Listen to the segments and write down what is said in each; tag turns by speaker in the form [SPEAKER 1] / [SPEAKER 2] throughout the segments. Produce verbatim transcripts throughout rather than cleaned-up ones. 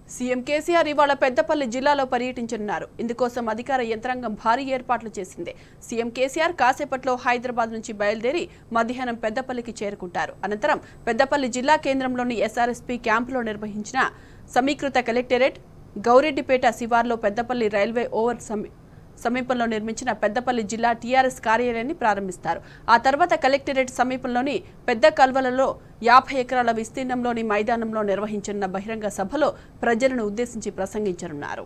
[SPEAKER 1] CM KCR ఇవాళ పెద్దపల్లి జిల్లాలో పర్యటించనున్నారు. ఇందుకోసం అధికార యంత్రాంగం భారీ ఏర్పాట్లు చేసింది. సీఎం కేసీఆర్ కాసేపట్లో హైదరాబాద్ నుంచి బయలుదేరి మధ్యాహ్నం పెద్దపల్లికి చేరుకుంటారు. అనంతరం పెద్దపల్లి జిల్లా కేంద్రంలోని ఎస్ఆర్ఎస్పీ క్యాంపులో నిర్వహించిన సమీకృత కలెక్టరేట్, గౌరెడ్డిపేట శివార్లో పెద్దపల్లి రైల్వే ఓవర్ సమీపంలో నిర్మించిన పెద్దపల్లి జిల్లా టీఆర్ఎస్ కార్యాలయాన్ని ప్రారంభిస్తారు. ఆ తర్వాత కలెక్టరేట్ సమీపంలోని పెద్ద కల్వలలో యాభై ఎకరాల విస్తీర్ణంలోని మైదానంలో నిర్వహించనున్న బహిరంగ సభలో ప్రజలను ఉద్దేశించి ప్రసంగించనున్నారు.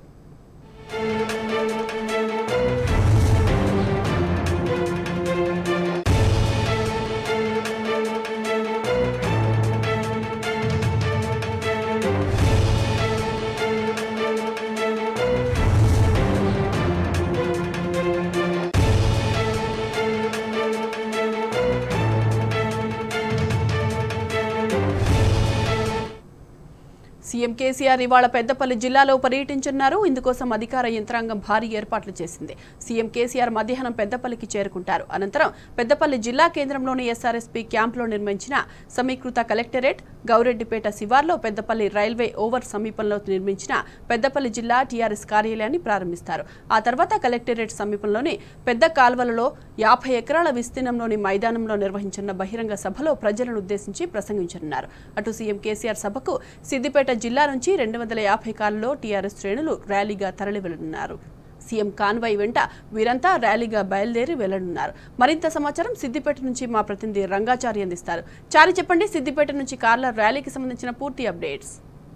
[SPEAKER 1] సీఎం కేసీఆర్ ఇవాళ పెద్దపల్లి జిల్లాలో పర్యటించనున్నారు. ఇందుకోసం అధికార యంత్రాంగం భారీ ఏర్పాట్లు చేసింది. సీఎం కేసీఆర్ మధ్యాహ్నం పెద్దపల్లికి చేరుకుంటారు. అనంతరం పెద్దపల్లి జిల్లా కేంద్రంలోని ఎస్ఆర్ఎస్పీ క్యాంపులో నిర్మించిన సమీకృత కలెక్టరేట్, గౌరెడ్డిపేట శివార్లో పెద్దపల్లి రైల్వే ఓవర్ సమీపంలో నిర్మించిన పెద్దపల్లి జిల్లా టీఆర్ఎస్ కార్యాలయాన్ని ప్రారంభిస్తారు. ఆ తర్వాత కలెక్టరేట్ సమీపంలోని పెద్ద కాల్వలలో యాభై ఎకరాల విస్తీర్ణంలోని మైదానంలో నిర్వహించిన బహిరంగ సభలో ప్రజలను ఉద్దేశించి ప్రసంగించనున్నారు. అటు సీఎం కేసీఆర్ సభకు సిద్దిపేట జిల్లా నుంచి రెండు వందల యాభై కార్లలో టీఆర్ఎస్ శ్రేణులు ర్యాలీగా తరలి వెళ్లనున్నారు. సీఎం కాన్వాయ్ వెంట వీరంతా ర్యాలీగా బయలుదేరి వెళ్లనున్నారు. మరింత సమాచారం సిద్దిపేట నుంచి మా ప్రతినిధి రంగాచారి అందిస్తారు. చారి, చెప్పండి, సిద్దిపేట నుంచి కార్ల ర్యాలీకి సంబంధించిన పూర్తి అప్డేట్స్.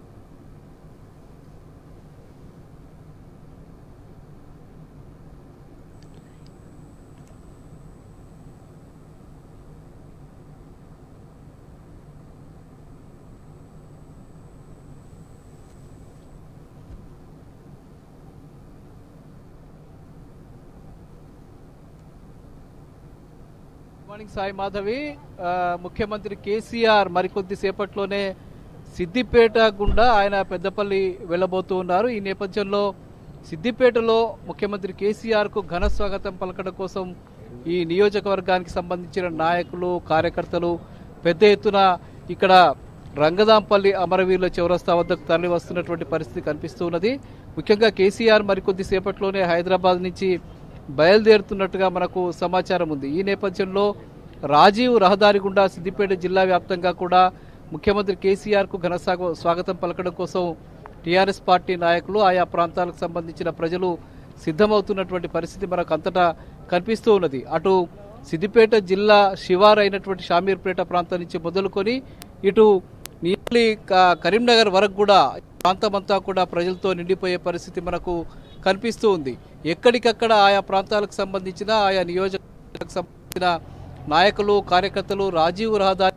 [SPEAKER 2] మార్నింగ్ సాయి మాధవి. ముఖ్యమంత్రి కేసీఆర్ మరికొద్ది సేపట్లోనే సిద్దిపేట గుండా ఆయన పెద్దపల్లి వెళ్ళబోతూ ఉన్నారు. ఈ నేపథ్యంలో సిద్దిపేటలో ముఖ్యమంత్రి కేసీఆర్కు ఘన స్వాగతం పలకడం కోసం ఈ నియోజకవర్గానికి సంబంధించిన నాయకులు, కార్యకర్తలు పెద్ద ఎత్తున ఇక్కడ రంగదాంపల్లి అమరవీరుల చౌరస్తా వద్దకు తరలి వస్తున్నటువంటి పరిస్థితి కనిపిస్తూ ఉన్నది. ముఖ్యంగా కేసీఆర్ మరికొద్ది సేపట్లోనే హైదరాబాద్ నుంచి బయలుదేరుతున్నట్టుగా మనకు సమాచారం ఉంది. ఈ నేపథ్యంలో రాజీవ్ రహదారి గుండా సిద్దిపేట జిల్లా వ్యాప్తంగా కూడా ముఖ్యమంత్రి కేసీఆర్కు ఘన స్వాగతం పలకడం కోసం టీఆర్ఎస్ పార్టీ నాయకులు, ఆయా ప్రాంతాలకు సంబంధించిన ప్రజలు సిద్ధమవుతున్నటువంటి పరిస్థితి మనకు అంతటా కనిపిస్తూ ఉన్నది. అటు సిద్దిపేట జిల్లా శివారు అయినటువంటి షామీర్పేట ప్రాంతం నుంచి మొదలుకొని ఇటు నీలి కరీంనగర్ వరకు కూడా ప్రాంతమంతా కూడా ప్రజలతో నిండిపోయే పరిస్థితి మనకు కనిపిస్తూ ఉంది. ఎక్కడికక్కడ ఆయా ప్రాంతాలకు సంబంధించిన, ఆయా నియోజకవర్గాలకు సంబంధించిన నాయకులు, కార్యకర్తలు రాజీవ్ రహదారి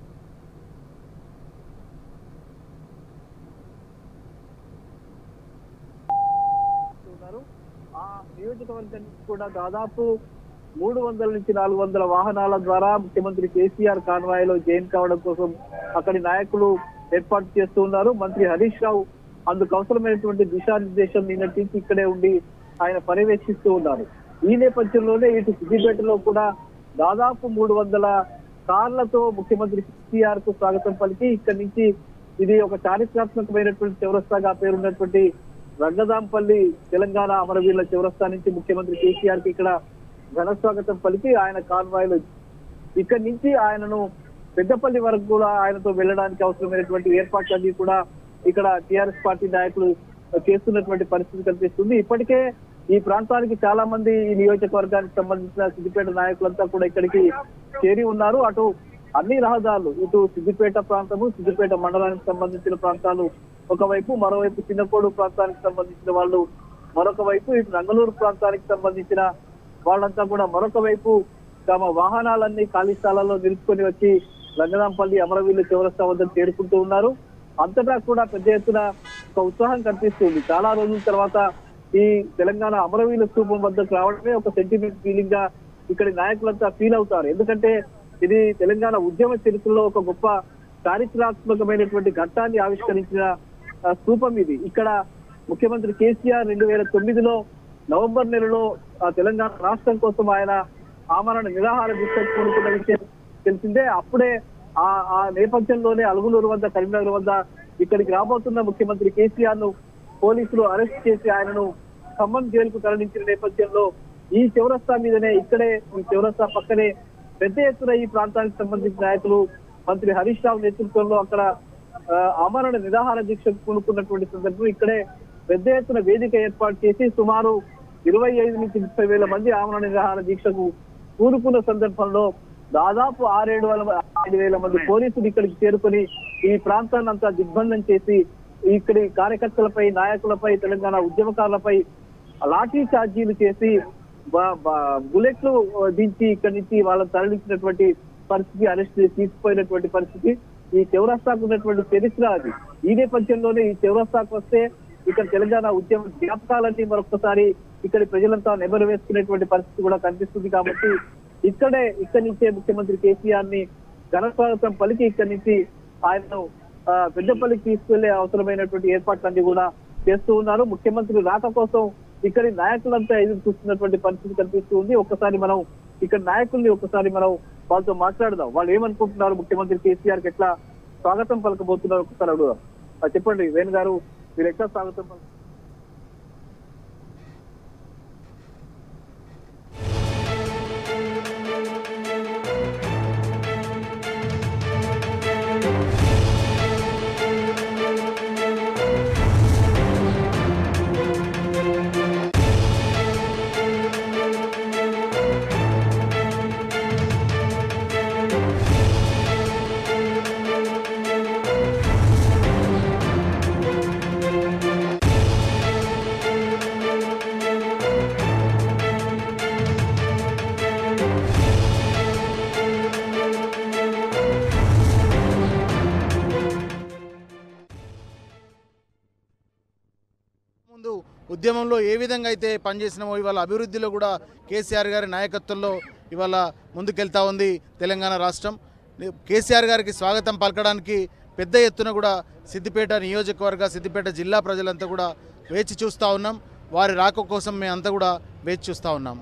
[SPEAKER 2] ఆ నియోజకవర్గానికి కూడా దాదాపు మూడు వందల నుంచి నాలుగు వందల వాహనాల ద్వారా ముఖ్యమంత్రి కేసీఆర్ కాన్వాయ్లో జాయిన్ కావడం కోసం అక్కడి నాయకులు ఏర్పాటు చేస్తూ ఉన్నారు. మంత్రి హరీష్ రావు అందుకు అవసరమైనటువంటి దిశానిర్దేశం నిన్నటి నుంచి ఇక్కడే ఉండి ఆయన పర్యవేక్షిస్తూ ఉన్నారు. ఈ నేపథ్యంలోనే ఇటు సిద్దిపేటలో కూడా దాదాపు మూడు వందల కార్లతో ముఖ్యమంత్రి కేసీఆర్ కు స్వాగతం పలికి ఇక్కడి నుంచి ఇది ఒక చారిత్రాత్మకమైనటువంటి చౌరస్తాగా పేరున్నటువంటి రంగదాంపల్లి తెలంగాణ అమరవీరుల చౌరస్తా నుంచి ముఖ్యమంత్రి కేసీఆర్ కి ఇక్కడ ఘన స్వాగతం పలికి ఆయన కాన్వాయ్లో ఇక్కడి నుంచి ఆయనను పెద్దపల్లి వరకు కూడా ఆయనతో వెళ్ళడానికి అవసరమైనటువంటి ఏర్పాట్లన్నీ కూడా ఇక్కడ టీఆర్ఎస్ పార్టీ నాయకులు చేస్తున్నటువంటి పరిస్థితి కనిపిస్తుంది. ఇప్పటికే ఈ ప్రాంతానికి చాలా మంది ఈ నియోజకవర్గానికి సంబంధించిన సిద్దిపేట నాయకులంతా కూడా ఇక్కడికి చేరి ఉన్నారు. అటు అన్ని రహదారులు, ఇటు సిద్దిపేట ప్రాంతము, సిద్దిపేట మండలానికి సంబంధించిన ప్రాంతాలు ఒకవైపు, మరోవైపు చిన్నకోడు ప్రాంతానికి సంబంధించిన వాళ్ళు మరొక వైపు, ఇటు నంగలూరు ప్రాంతానికి సంబంధించిన వాళ్ళంతా కూడా మరొక వైపు తమ వాహనాలన్నీ ఖాళీ స్థలాల్లో నిలుపుకొని వచ్చి రంగనాంపల్లి అమరవీరుల చౌరస్తా వద్దకు చేరుకుంటూ ఉన్నారు. అంతటా కూడా పెద్ద ఎత్తున ఒక ఉత్సాహం కనిపిస్తుంది. చాలా రోజుల తర్వాత ఈ తెలంగాణ అమరవీరుల స్థూపం వద్దకు రావడమే ఒక సెంటిమెంట్ ఫీలింగ్ గా ఇక్కడి నాయకులంతా ఫీల్ అవుతారు. ఎందుకంటే ఇది తెలంగాణ ఉద్యమ చరిత్రలో ఒక గొప్ప చారిత్రాత్మకమైనటువంటి ఘట్టాన్ని ఆవిష్కరించిన స్థూపం ఇది. ఇక్కడ ముఖ్యమంత్రి కేసీఆర్ రెండు వేల తొమ్మిదిలో నవంబర్ నెలలో తెలంగాణ రాష్ట్రం కోసం ఆయన ఆమరణ నిరాహార దీక్షకు పూనుకున్న విషయం తెలిసిందే. అప్పుడే ఆ నేపథ్యంలోనే అలుగునూరు వద్ద, కరీంనగర్ వద్ద ఇక్కడికి రాబోతున్న ముఖ్యమంత్రి కేసీఆర్ ను పోలీసులు అరెస్ట్ చేసి ఆయనను ఖమ్మం జైలుకు తరలించిన నేపథ్యంలో ఈ చౌరస్తా మీదనే ఇక్కడే ఈ చౌరస్తా పక్కనే పెద్ద ఎత్తున ఈ ప్రాంతానికి సంబంధించిన నాయకులు మంత్రి హరీష్ రావు నేతృత్వంలో అక్కడ ఆమరణ నిరాహార దీక్షకు పూనుకున్నటువంటి సందర్భం ఇక్కడే పెద్ద ఎత్తున వేదిక ఏర్పాటు చేసి సుమారు ఇరవై ఐదు నుంచి ముప్పై వేల మంది ఆమరణ నిరాహార దీక్షకు పూనుకున్న సందర్భంలో దాదాపు ఆరేడు వేల ఐదు వేల మంది పోలీసులు ఇక్కడికి చేరుకొని ఈ ప్రాంతాన్ని అంతా దిగ్బంధం చేసి ఇక్కడి కార్యకర్తలపై నాయకులపై తెలంగాణ ఉద్యమకారులపై లాఠీ చార్జీలు చేసి బుల్లెట్లు దించి ఇక్కడి నుంచి వాళ్ళని తరలించినటువంటి పరిస్థితి, అరెస్ట్ తీసుకుపోయినటువంటి పరిస్థితి. ఈ చౌరస్తాకు ఉన్నటువంటి చరిత్ర అది. ఈ నేపథ్యంలోనే ఈ చౌరస్తాకు వస్తే ఇక్కడ తెలంగాణ ఉద్యమ జ్ఞాపకాలన్నీ మరొకసారి ఇక్కడి ప్రజలంతా నెమరు వేసుకునేటువంటి పరిస్థితి కూడా కనిపిస్తుంది. కాబట్టి ఇక్కడే ఇక్కడి నుంచే ముఖ్యమంత్రి కేసీఆర్ ని ఘన స్వాగతం పలికి ఇక్కడి నుంచి ఆయనను పెద్దపల్లికి తీసుకెళ్లే అవసరమైనటువంటి ఏర్పాట్లన్నీ కూడా చేస్తూ ఉన్నారు. ముఖ్యమంత్రి రాక కోసం ఇక్కడి నాయకులంతా ఎదురు చూస్తున్నటువంటి పరిస్థితి కనిపిస్తూ ఉంది. ఒక్కసారి మనం ఇక్కడ నాయకుల్ని ఒక్కసారి మనం వాళ్ళతో మాట్లాడదాం. వాళ్ళు ఏమనుకుంటున్నారు, ముఖ్యమంత్రి కేసీఆర్ కి ఎట్లా స్వాగతం పలకబోతున్నారు ఒకసారి అడుగుదాం. చెప్పండి వేణు గారు, మీరు ఎట్లా స్వాగతం పలక
[SPEAKER 3] ఉద్యమంలో ఏ విధంగా అయితే పనిచేసినామో ఇవాళ అభివృద్ధిలో కూడా కేసీఆర్ గారి నాయకత్వంలో ఇవాళ ముందుకెళ్తా ఉంది తెలంగాణ రాష్ట్రం. కేసీఆర్ గారికి స్వాగతం పలకడానికి పెద్ద ఎత్తున కూడా సిద్దిపేట నియోజకవర్గ సిద్దిపేట జిల్లా ప్రజలంతా కూడా వేచి చూస్తూ ఉన్నాం. వారి రాక కోసం మేము అంతా కూడా వేచి చూస్తూ ఉన్నాం.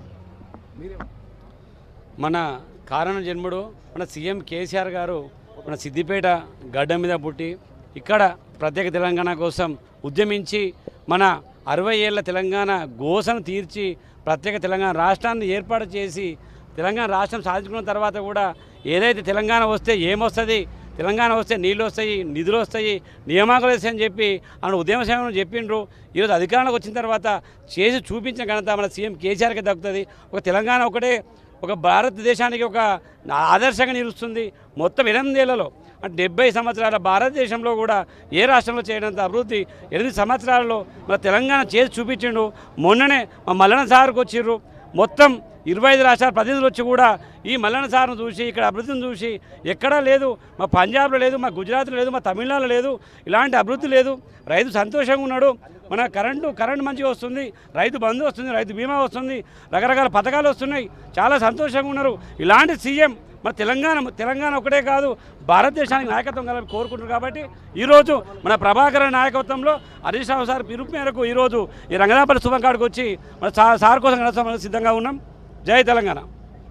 [SPEAKER 4] మన కారణ జన్ముడు మన సీఎం కేసీఆర్ గారు మన సిద్దిపేట గడ్డ మీద పుట్టి ఇక్కడ ప్రత్యేక తెలంగాణ కోసం ఉద్యమించి మన అరవై ఏళ్ల తెలంగాణ గోసను తీర్చి ప్రత్యేక తెలంగాణ రాష్ట్రాన్ని ఏర్పాటు చేసి తెలంగాణ రాష్ట్రం సాధించుకున్న తర్వాత కూడా ఏదైతే తెలంగాణ వస్తే ఏమొస్తుంది, తెలంగాణ వస్తే నీళ్ళు వస్తాయి, నిధులు వస్తాయి, నియామకాలు వస్తాయని చెప్పి ఆయన ఉద్యమ సేవను చెప్పిండ్రు. ఈరోజు అధికారంలోకి వచ్చిన తర్వాత చేసి చూపించిన ఘనత మన సీఎం కేసీఆర్కి దక్కుతుంది. ఒక తెలంగాణ ఒకటే ఒక భారతదేశానికి ఒక ఆదర్శంగా నిలుస్తుంది. మొత్తం ఎనిమిదేళ్లలో అంటే డెబ్బై సంవత్సరాల భారతదేశంలో కూడా ఏ రాష్ట్రంలో చేయడంత అభివృద్ధి ఎనిమిది సంవత్సరాలలో మన తెలంగాణ చేసి చూపించిండు. మొన్ననే మా మల్లన్న సార్కి వచ్చిర్రు. మొత్తం ఇరవై ఐదు రాష్ట్రాల ప్రతినిధులు వచ్చి కూడా ఈ మల్లన్న సార్ను చూసి ఇక్కడ అభివృద్ధిని చూసి ఎక్కడా లేదు, మా పంజాబ్లో లేదు, మా గుజరాత్లో లేదు, మా తమిళనాడులో లేదు, ఇలాంటి అభివృద్ధి లేదు. రైతు సంతోషంగా ఉన్నాడు. మన కరెంటు కరెంటు మంచిగా వస్తుంది, రైతు బంధు వస్తుంది, రైతు బీమా వస్తుంది, రకరకాల పథకాలు వస్తున్నాయి. చాలా సంతోషంగా ఉన్నారు. ఇలాంటి సీఎం మన తెలంగాణ తెలంగాణ ఒకటే కాదు భారతదేశానికి నాయకత్వం కలని కోరుకుంటున్నారు. కాబట్టి ఈరోజు మన ప్రభాకర్ నాయకత్వంలో హరీష్ రావు సార్ పిలుపు మేరకు ఈరోజు ఈ రంగనాపల్లి శుభంకాడికి వచ్చి మన సార్ కోసం కలుస్తామని సిద్ధంగా ఉన్నాం. జై తెలంగాణ.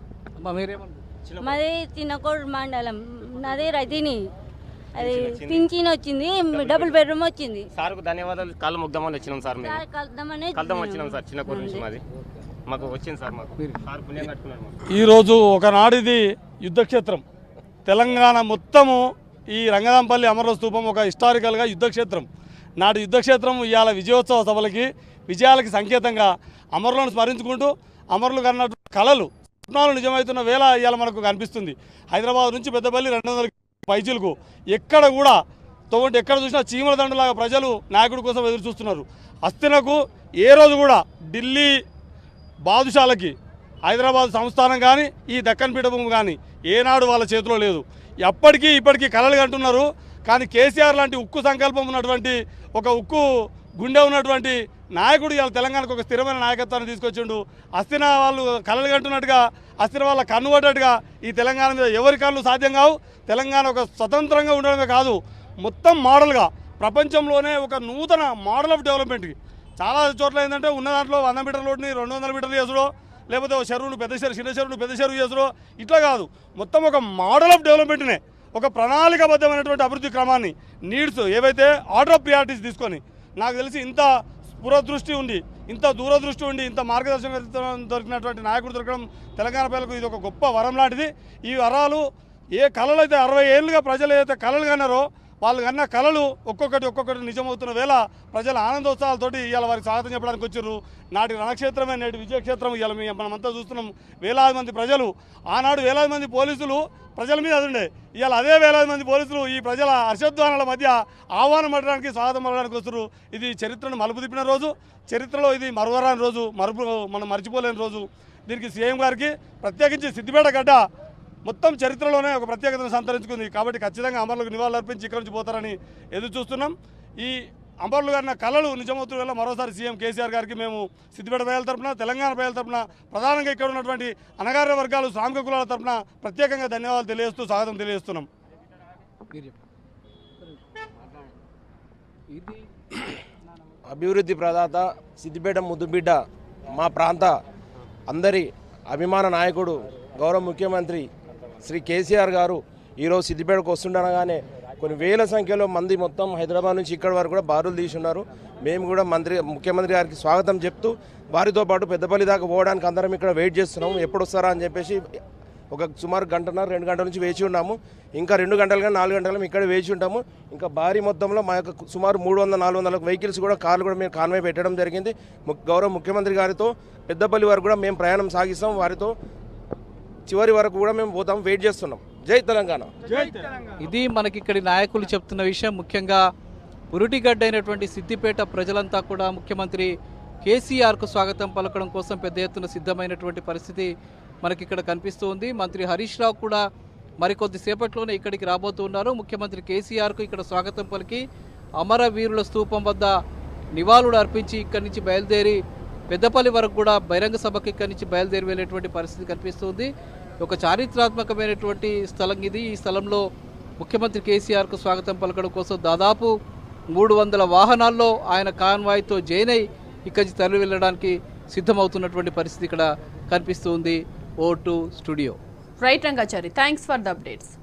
[SPEAKER 5] మాది చిన్నకోడు మండలం, నాది రైతుని, అది పింఛన్ వచ్చింది, డబుల్ బెడ్రూమ్ వచ్చింది.
[SPEAKER 6] సార్కు ధన్యవాదాలు. కాళ్ళు ముగ్దామని వచ్చినాం సార్, మేము కలుద్దాం వచ్చినాం సార్. చిన్నకోడు నుంచి మాది మాకు వచ్చింది సార్. మాకు సార్ పుణ్యం కట్టుకున్నాను.
[SPEAKER 7] ఈరోజు ఒకనాడిది యుద్ధక్షేత్రం. తెలంగాణ మొత్తము ఈ రంగనాంపల్లి అమర స్తూపం ఒక హిస్టారికల్గా యుద్ధక్షేత్రం. నాటి యుద్ధక్షేత్రం ఇవాళ విజయోత్సవ సభలకి విజయాలకి సంకేతంగా అమరులను స్మరించుకుంటూ అమరులు కన్నట్టు కళలు స్వప్నాలు నిజమవుతున్న వేళ ఇవాళ మనకు కనిపిస్తుంది. హైదరాబాద్ నుంచి పెద్దపల్లి రెండు వందల పైచీలకు ఎక్కడ కూడా తోటి ఎక్కడ చూసినా చీమల దండలాగా ప్రజలు నాయకుడి కోసం ఎదురు చూస్తున్నారు. హస్తినకు ఏ రోజు కూడా ఢిల్లీ బాదుషాలకి హైదరాబాద్ సంస్థానం కానీ ఈ దక్కన్ పీఠభూమి కానీ ఏనాడు వాళ్ళ చేతిలో లేదు. ఎప్పటికీ ఇప్పటికీ కలలు కంటున్నారు. కానీ కేసీఆర్ లాంటి ఉక్కు సంకల్పం ఉన్నటువంటి ఒక ఉక్కు గుండె ఉన్నటువంటి నాయకుడు ఇవాళ తెలంగాణకు ఒక స్థిరమైన నాయకత్వాన్ని తీసుకొచ్చిండు. అస్థిన వాళ్ళు కలలు కంటున్నట్టుగా అస్థిన వాళ్ళ కన్ను పడ్డట్టుగా ఈ తెలంగాణ మీద ఎవరి కళ్ళు సాధ్యం కావు. తెలంగాణ ఒక స్వతంత్రంగా ఉండడమే కాదు, మొత్తం మోడల్గా ప్రపంచంలోనే ఒక నూతన మోడల్ ఆఫ్ డెవలప్మెంట్కి చాలా చోట్ల ఏంటంటే ఉన్న దాంట్లో వంద మీటర్ల రోడ్ని రెండు వందల మీటర్లు చేసుడో, లేకపోతే చెరువును పెద్ద చెరువు చిన్న చెరువును పెద్ద చెరువు చేసుడో, ఇట్లా కాదు, మొత్తం ఒక మోడల్ ఆఫ్ డెవలప్మెంట్నే ఒక ప్రణాళికాబద్ధమైనటువంటి అభివృద్ధి క్రమాన్ని నీడ్స్ ఏవైతే ఆర్డర్ ఆఫ్ ప్రియారిటీస్ తీసుకొని నాకు తెలిసి ఇంత పురదృష్టి ఉండి ఇంత దూరదృష్టి ఉండి ఇంత మార్గదర్శకత్వం దొరికినటువంటి నాయకుడు దొరకడం తెలంగాణ ప్రజలకు ఇది ఒక గొప్ప వరం లాంటిది. ఈ వరాలు ఏ కళలు అయితే అరవై ఏళ్ళుగా ప్రజలు ఏదైతే కళలు కన్నారో వాళ్ళు కన్నా కళలు ఒక్కొక్కటి ఒక్కొక్కటి నిజమవుతున్న వేళ ప్రజల ఆనందోత్సవాలతోటి ఇవాళ వారికి స్వాగతం చెప్పడానికి వచ్చారు. నాటి రణక్షేత్రమే నేటి విజయక్షేత్రం ఇవాళ మనమంతా చూస్తున్నాం. వేలాది మంది ప్రజలు, ఆనాడు వేలాది మంది పోలీసులు ప్రజల మీద అదుండే, ఇవాళ అదే వేలాది మంది పోలీసులు ఈ ప్రజల హర్షధ్వానాల మధ్య ఆహ్వానం పడడానికి స్వాగతం పడడానికి వస్తారు. ఇది చరిత్రను మలుపు తిప్పిన రోజు, చరిత్రలో ఇది మరువరాని రోజు, మరుపు మనం మర్చిపోలేని రోజు. దీనికి సీఎం గారికి ప్రత్యేకించి సిద్దిపేట గడ్డ మొత్తం చరిత్రలోనే ఒక ప్రత్యేకతను సంతరించుకుంది. కాబట్టి ఖచ్చితంగా అమరులకు నివాళులు అర్పించి ఇక్కడి నుంచి పోతారని ఎదురు చూస్తున్నాం. ఈ అమరులు గారిన కళలు నిజమవుతున్న వల్ల మరోసారి సీఎం కేసీఆర్ గారికి మేము సిద్దిపేట ప్రజల తరఫున, తెలంగాణ ప్రజల తరఫున, ప్రధానంగా ఇక్కడ ఉన్నటువంటి అణగారిన వర్గాలు, శ్రామిక కులాల తరఫున ప్రత్యేకంగా ధన్యవాదాలు తెలియజేస్తూ స్వాగతం తెలియజేస్తున్నాం.
[SPEAKER 8] అభివృద్ధి ప్రదాత సిద్దిపేట ముద్దుబిడ్డ, మా ప్రాంత అందరి అభిమాన నాయకుడు గౌరవ ముఖ్యమంత్రి శ్రీ కేసీఆర్ గారు ఈరోజు సిద్దిపేటకు వస్తుండగానే కొన్ని వేల సంఖ్యలో మంది మొత్తం హైదరాబాద్ నుంచి ఇక్కడి వరకు కూడా బారులు తీసున్నారు. మేము కూడా మంత్రి ముఖ్యమంత్రి గారికి స్వాగతం చెప్తూ వారితో పాటు పెద్దపల్లి దాకా పోవడానికి అందరం ఇక్కడ వెయిట్ చేస్తున్నాము. ఎప్పుడు వస్తారా అని చెప్పేసి ఒక సుమారు గంటన్నర రెండు గంటల నుంచి వేచి ఉన్నాము. ఇంకా రెండు గంటలుగా నాలుగు గంటలు ఇక్కడ వేచి ఉంటాము. ఇంకా భారీ మొత్తంలో మా యొక్క సుమారు మూడు వందల నాలుగు వందల వెహికల్స్ కూడా కార్లు కూడా మేము కాన్వే పెట్టడం జరిగింది. గౌరవ ముఖ్యమంత్రి గారితో పెద్దపల్లి వరకు కూడా మేము ప్రయాణం సాగిస్తాం. వారితో చివరి వరకు కూడా మేము పోతాం, వెయిట్ చేస్తున్నాం. జై తెలంగాణ.
[SPEAKER 9] ఇది మనకి ఇక్కడి నాయకులు చెప్తున్న విషయం. ముఖ్యంగా పురుటిగడ్డ అయినటువంటి సిద్దిపేట ప్రజలంతా కూడా ముఖ్యమంత్రి కేసీఆర్కు స్వాగతం పలకడం కోసం పెద్ద ఎత్తున సిద్ధమైనటువంటి పరిస్థితి మనకి ఇక్కడ కనిపిస్తూ ఉంది. మంత్రి హరీష్ రావు కూడా మరికొద్ది సేపట్లోనే ఇక్కడికి రాబోతున్నారు. ముఖ్యమంత్రి కేసీఆర్కు ఇక్కడ స్వాగతం పలికి అమరవీరుల స్తూపం వద్ద నివాళులు అర్పించి ఇక్కడి నుంచి బయలుదేరి పెద్దపల్లి వరకు కూడా బహిరంగ సభకి ఇక్కడి నుంచి బయలుదేరి వెళ్ళేటువంటి పరిస్థితి కనిపిస్తుంది. ఒక చారిత్రాత్మకమైనటువంటి స్థలం ఇది. ఈ స్థలంలో ముఖ్యమంత్రి కేసీఆర్కు స్వాగతం పలకడం కోసం దాదాపు మూడు వందల వాహనాల్లో ఆయన కాన్వాయ్తో జైన్ అయి ఇక్కడి నుంచి తరలి వెళ్ళడానికి సిద్ధమవుతున్నటువంటి పరిస్థితి ఇక్కడ కనిపిస్తుంది. O two studio.
[SPEAKER 1] Right Rangachari, thanks for the updates.